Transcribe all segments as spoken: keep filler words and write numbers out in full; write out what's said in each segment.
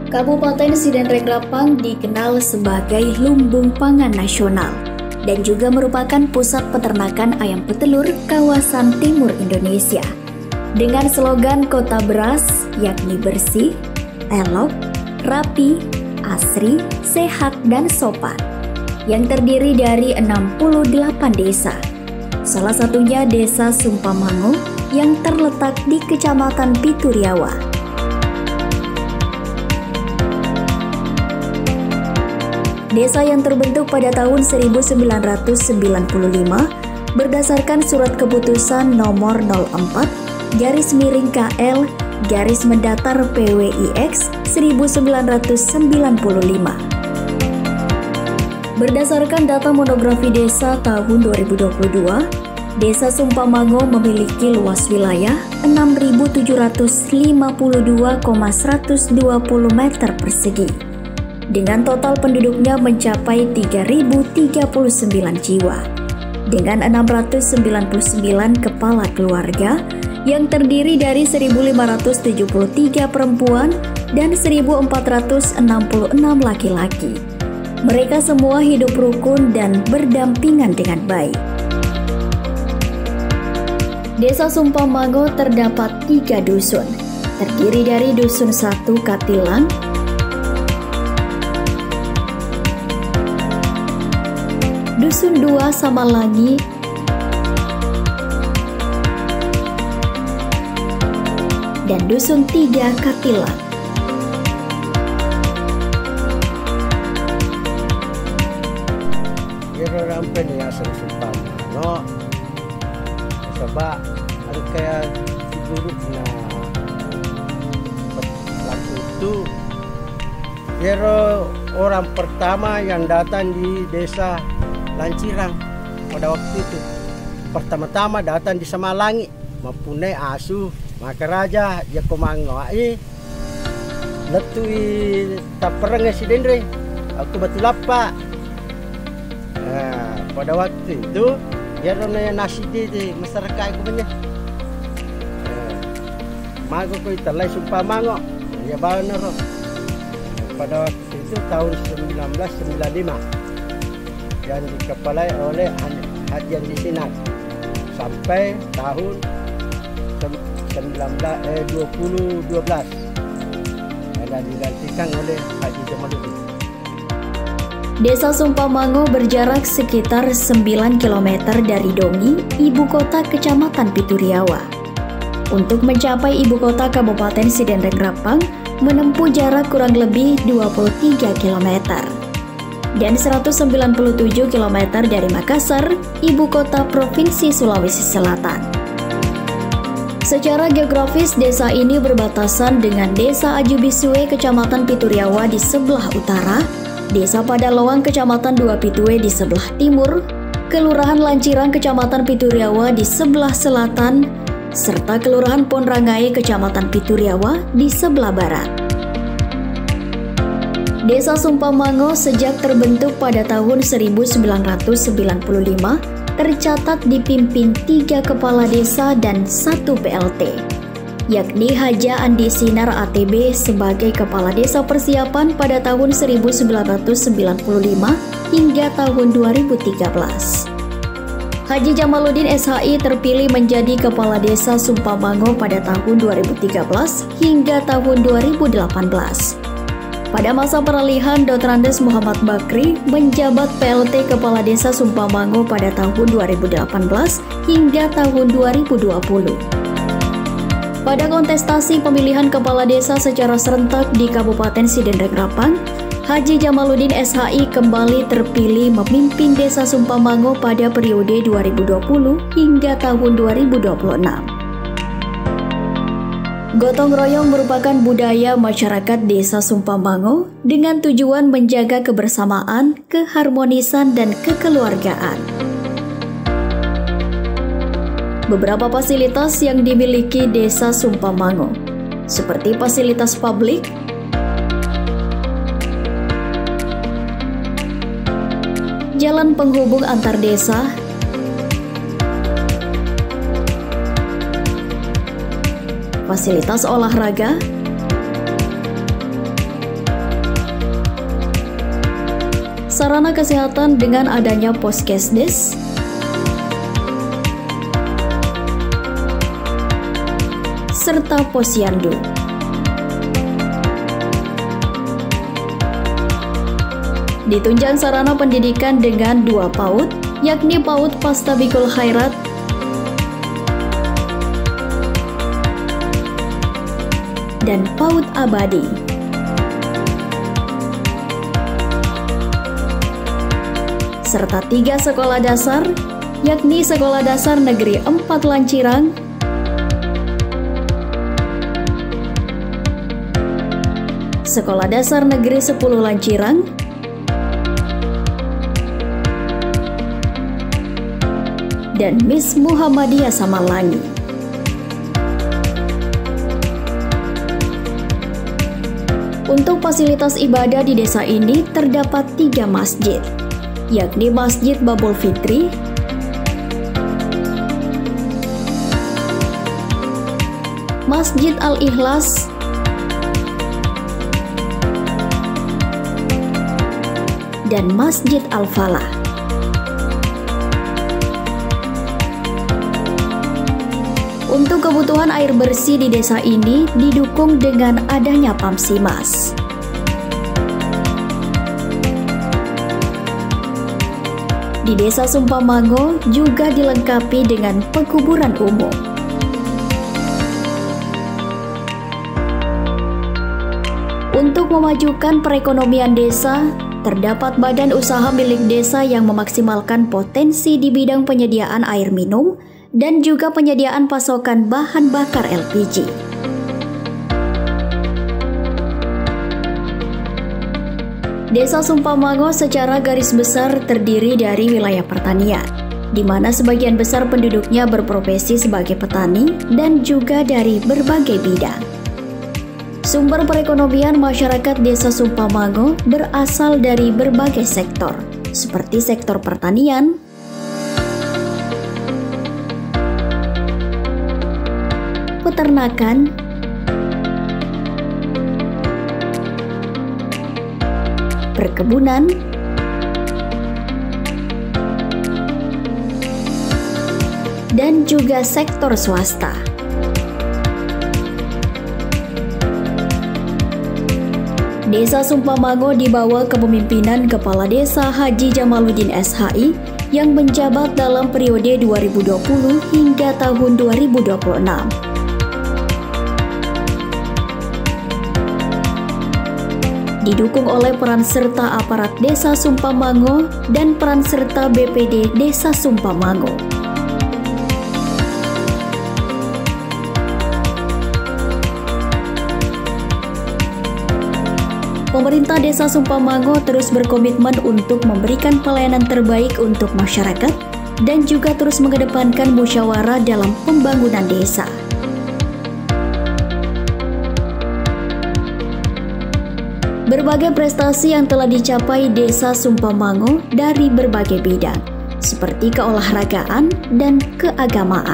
Kabupaten Sidenreng-Rapang dikenal sebagai lumbung pangan nasional dan juga merupakan pusat peternakan ayam petelur kawasan timur Indonesia. Dengan slogan Kota Beras, yakni bersih, elok, rapi, asri, sehat, dan sopan, yang terdiri dari enam puluh delapan desa. Salah satunya Desa Sumpamango yang terletak di Kecamatan Pituriawa. Desa yang terbentuk pada tahun seribu sembilan ratus sembilan puluh lima berdasarkan Surat Keputusan Nomor nol empat garis miring K L garis mendatar P W I X seribu sembilan ratus sembilan puluh lima. Berdasarkan data monografi desa tahun dua ribu dua puluh dua, Desa Sumpamango memiliki luas wilayah enam ribu tujuh ratus lima puluh dua koma seratus dua puluh meter persegi. Dengan total penduduknya mencapai tiga ribu tiga puluh sembilan jiwa, dengan enam ratus sembilan puluh sembilan kepala keluarga yang terdiri dari seribu lima ratus tujuh puluh tiga perempuan dan seribu empat ratus enam puluh enam laki-laki. Mereka semua hidup rukun dan berdampingan dengan baik. Desa Sumpamango terdapat tiga dusun, terdiri dari Dusun satu Katilang, Dusun dua Samalangi, dan Dusun tiga Katilang. Kira rampen ya Sumpamango. Sebab ada kayak buruk na waktu itu. Kira orang pertama yang datang di desa Lancirang pada waktu itu pertama-tama datang di Samalangi mempunyai asu maka raja ya komango ai letui tapereng si dendre aku betul apa. Nah, pada waktu itu ya rona nasi di masyarakat aku punya mago ko italai Sumpamango ya benar. Pada waktu itu tahun seribu sembilan ratus sembilan puluh lima yang dikepalai oleh Haji Andi Sinar sampai tahun dua ribu dua belas dan digantikan oleh Haji Jamaluddin. Desa Sumpamango berjarak sekitar sembilan kilometer dari Dongi, ibu kota Kecamatan Pituriawa. Untuk mencapai ibu kota Kabupaten Sidenreng-Rapang menempuh jarak kurang lebih dua puluh tiga kilometer. Dan seratus sembilan puluh tujuh kilometer dari Makassar, ibu kota Provinsi Sulawesi Selatan. Secara geografis, desa ini berbatasan dengan Desa Ajubisue, Kecamatan Pituriawa di sebelah utara, Desa Padaloang, Kecamatan Dua Pitue di sebelah timur, Kelurahan Lancirang, Kecamatan Pituriawa di sebelah selatan, serta Kelurahan Ponrangai, Kecamatan Pituriawa di sebelah barat. Desa Sumpamango sejak terbentuk pada tahun seribu sembilan ratus sembilan puluh lima tercatat dipimpin tiga kepala desa dan satu P L T, yakni Haja Andi Sinar A T B sebagai kepala desa persiapan pada tahun seribu sembilan ratus sembilan puluh lima hingga tahun dua ribu tiga belas. Haji Jamaluddin S H I terpilih menjadi kepala desa Sumpamango pada tahun dua ribu tiga belas hingga tahun dua ribu delapan belas. Pada masa peralihan, Doktor Andes Muhammad Bakri menjabat P L T Kepala Desa Sumpamango pada tahun dua ribu delapan belas hingga tahun dua ribu dua puluh. Pada kontestasi pemilihan kepala desa secara serentak di Kabupaten Sidenreng-Rapang, Haji Jamaluddin S H I kembali terpilih memimpin Desa Sumpamango pada periode dua ribu dua puluh hingga tahun dua ribu dua puluh enam. Gotong royong merupakan budaya masyarakat Desa Sumpamango dengan tujuan menjaga kebersamaan, keharmonisan, dan kekeluargaan. Beberapa fasilitas yang dimiliki Desa Sumpamango, seperti fasilitas publik, jalan penghubung antar desa, fasilitas olahraga, sarana kesehatan dengan adanya Poskesdes, serta Posyandu. Ditunjang sarana pendidikan dengan dua PAUD, yakni PAUD Pastabikul Khairat dan PAUD Abadi. Serta tiga sekolah dasar, yakni Sekolah Dasar Negeri empat Lancirang, Sekolah Dasar Negeri sepuluh Lancirang, dan Miss Muhammadiyah Samalangi. Untuk fasilitas ibadah di desa ini terdapat tiga masjid, yakni Masjid Babul Fitri, Masjid Al-Ikhlas, dan Masjid Al-Falah. Untuk kebutuhan air bersih di desa ini didukung dengan adanya Pamsimas. Di Desa Sumpamango juga dilengkapi dengan pekuburan umum. Untuk memajukan perekonomian desa, terdapat badan usaha milik desa yang memaksimalkan potensi di bidang penyediaan air minum dan juga penyediaan pasokan bahan bakar L P G. Desa Sumpamango secara garis besar terdiri dari wilayah pertanian, di mana sebagian besar penduduknya berprofesi sebagai petani dan juga dari berbagai bidang. Sumber perekonomian masyarakat Desa Sumpamango berasal dari berbagai sektor, seperti sektor pertanian, peternakan, perkebunan, dan juga sektor swasta. Desa Sumpamango di bawah kepemimpinan Kepala Desa Haji Jamaluddin S H I yang menjabat dalam periode dua ribu dua puluh hingga tahun dua ribu dua puluh enam. Didukung oleh peran serta aparat Desa Sumpamango dan peran serta B P D Desa Sumpamango. Pemerintah Desa Sumpamango terus berkomitmen untuk memberikan pelayanan terbaik untuk masyarakat dan juga terus mengedepankan musyawarah dalam pembangunan desa. Berbagai prestasi yang telah dicapai Desa Sumpamango dari berbagai bidang, seperti keolahragaan dan keagamaan.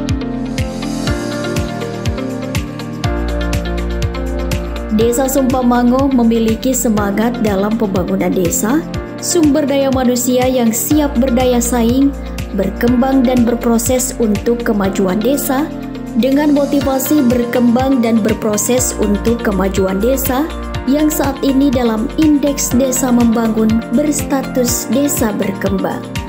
Desa Sumpamango memiliki semangat dalam pembangunan desa, sumber daya manusia yang siap berdaya saing, berkembang dan berproses untuk kemajuan desa, dengan motivasi berkembang dan berproses untuk kemajuan desa, yang saat ini dalam Indeks Desa Membangun berstatus desa berkembang.